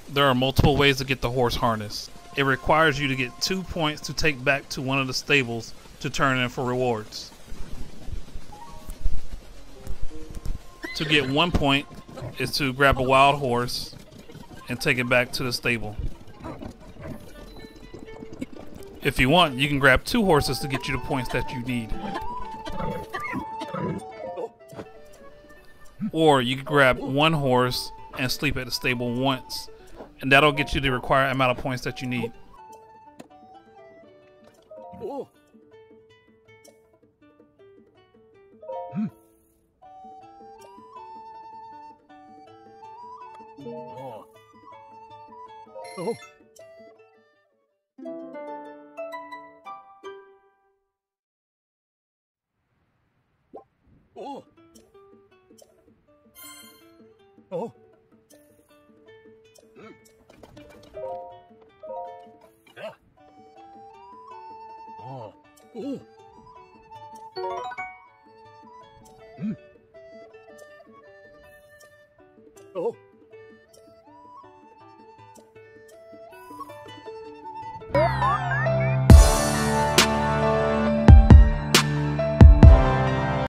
There are multiple ways to get the horse harness. It requires you to get 2 points to take back to one of the stables to turn in for rewards. To get 1 point is to grab a wild horse and take it back to the stable. If you want, you can grab 2 horses to get you the points that you need. Or you can grab 1 horse and sleep at the stable once, and that'll get you the required amount of points that you need. Oh.